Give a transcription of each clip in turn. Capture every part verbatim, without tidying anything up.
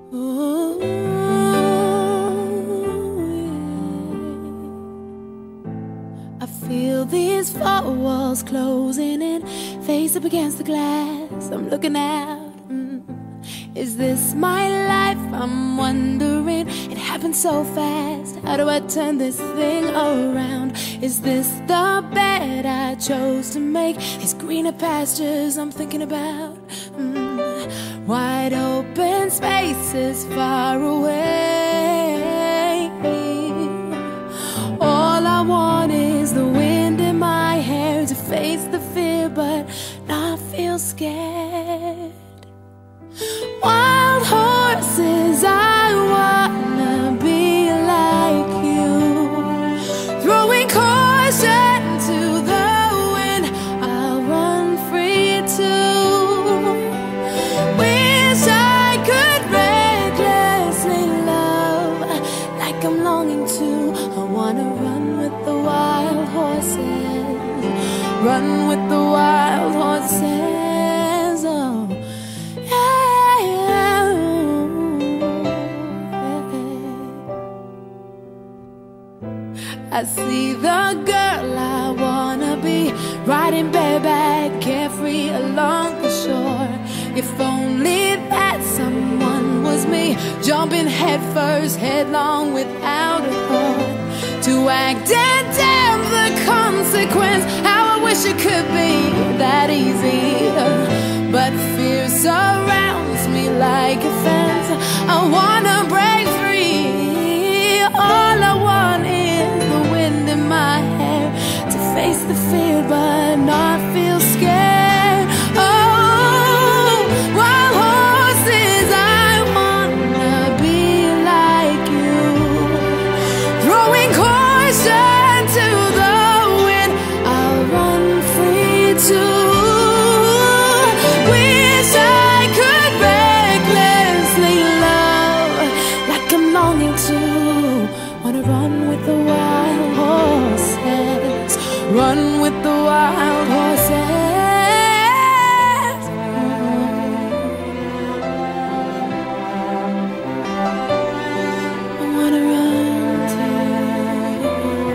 Ooh, yeah. I feel these four walls closing in, face up against the glass. I'm looking out. Mm. Is this my life? I'm wondering. It happened so fast. How do I turn this thing around? Is this the bed I chose to make? These greener pastures I'm thinking about. Mm. Wide open spaces far away. All I want is the wind in my hair to face the fear but not feel scared. Wild horses, I wanna be like you, throwing caution to the wind. I'll run free too. Wish I could recklessly love like I'm longing to. I wanna run with the wild horses, run with the wild horses. Oh, I see the girl I wanna be, riding bareback, carefree along the shore. If only that someone was me, jumping headfirst, headlong without a thought, to act and damn the consequence. How I wish it could be that easy, but fear surrounds me like a fence. I wanna break free. All I want is the wind in my hair to face the fear but not feel scared. Oh, wild horses, I wanna be like you, throwing caution to the wind. I'll run free too. Wish I could recklessly love like I'm longing to. Wanna run with the wild horses, run with the wild horses. I wanna run to you.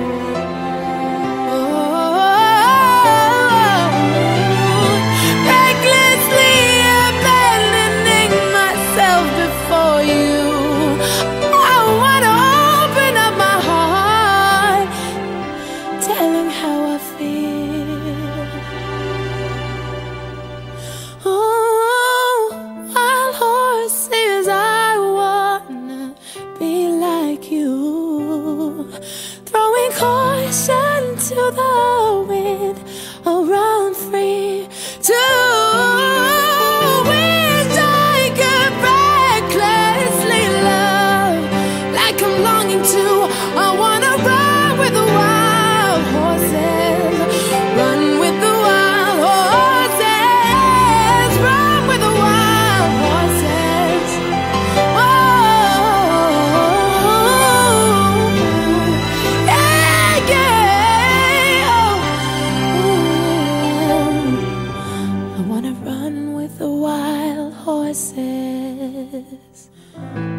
Oh, recklessly abandoning myself before you. I wanna open up my heart, telling how I feel. Oh, wild horses, I wanna be like you, throwing caution to the wind. I'll run free too. Wish I could recklessly love like I'm longing to. I wanna run with the wild horses, run with the wild horses, run with the wild horses. Oh, yeah, yeah. Oh, I wanna run with the wild horses.